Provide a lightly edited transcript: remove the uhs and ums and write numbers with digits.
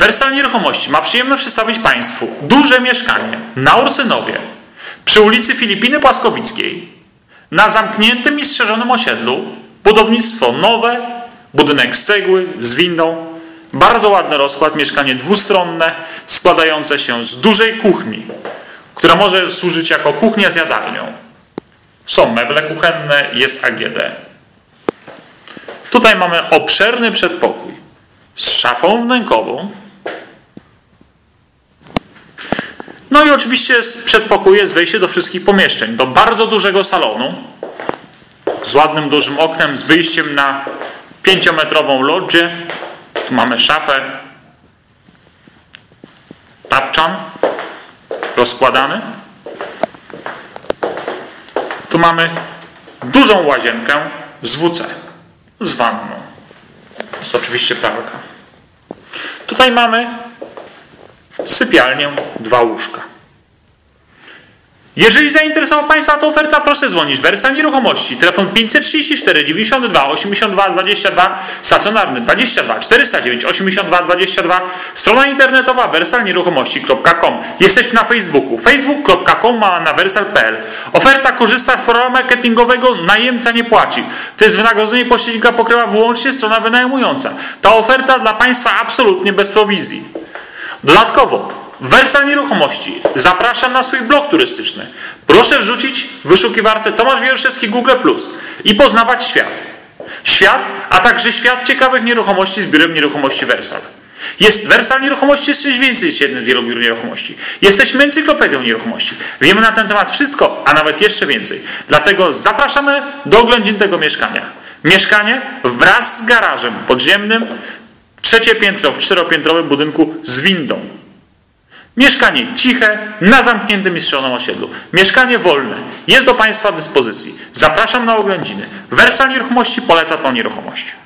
Wersal Nieruchomości ma przyjemność przedstawić Państwu duże mieszkanie na Ursynowie przy ulicy Filipiny Płaskowickiej na zamkniętym i strzeżonym osiedlu. Budownictwo nowe, budynek z cegły, z windą. Bardzo ładny rozkład, mieszkanie dwustronne składające się z dużej kuchni, która może służyć jako kuchnia z jadalnią. Są meble kuchenne, jest AGD. Tutaj mamy obszerny przedpokój z szafą wnękową. No i oczywiście z przedpokoju jest wejście do wszystkich pomieszczeń. Do bardzo dużego salonu z ładnym, dużym oknem, z wyjściem na 5-metrową lodżię. Tu mamy szafę, tapczan rozkładany. Tu mamy dużą łazienkę z WC, z wanną. Jest oczywiście pralka. Tutaj mamy sypialnię, 2 łóżka. Jeżeli zainteresowała Państwa ta oferta, proszę dzwonić. Wersal Nieruchomości. Telefon 534 92 82 22, stacjonarny 22 409 82 22, strona internetowa wersalnieruchomości.com. Jesteśmy na Facebooku. facebook.com/wersal.pl. Oferta korzysta z programu marketingowego Najemca nie płaci. To jest wynagrodzenie pośrednika pokrywa wyłącznie strona wynajmująca. Ta oferta dla Państwa absolutnie bez prowizji. Dodatkowo Wersal Nieruchomości zapraszam na swój blog turystyczny. Proszę wrzucić w wyszukiwarce Tomasz Wieruszewski Google+ i poznawać świat. Świat, a także świat ciekawych nieruchomości z biurem nieruchomości Wersal. Jest Wersal Nieruchomości, jest coś więcej niż jeden z wielu biur nieruchomości. Jesteśmy encyklopedią nieruchomości. Wiemy na ten temat wszystko, a nawet jeszcze więcej. Dlatego zapraszamy do oględzin tego mieszkania. Mieszkanie wraz z garażem podziemnym, 3. piętro w 4-piętrowym budynku z windą. Mieszkanie ciche, na zamkniętym i strzeżonym osiedlu. Mieszkanie wolne. Jest do Państwa dyspozycji. Zapraszam na oględziny. Wersal Nieruchomości poleca tą nieruchomość.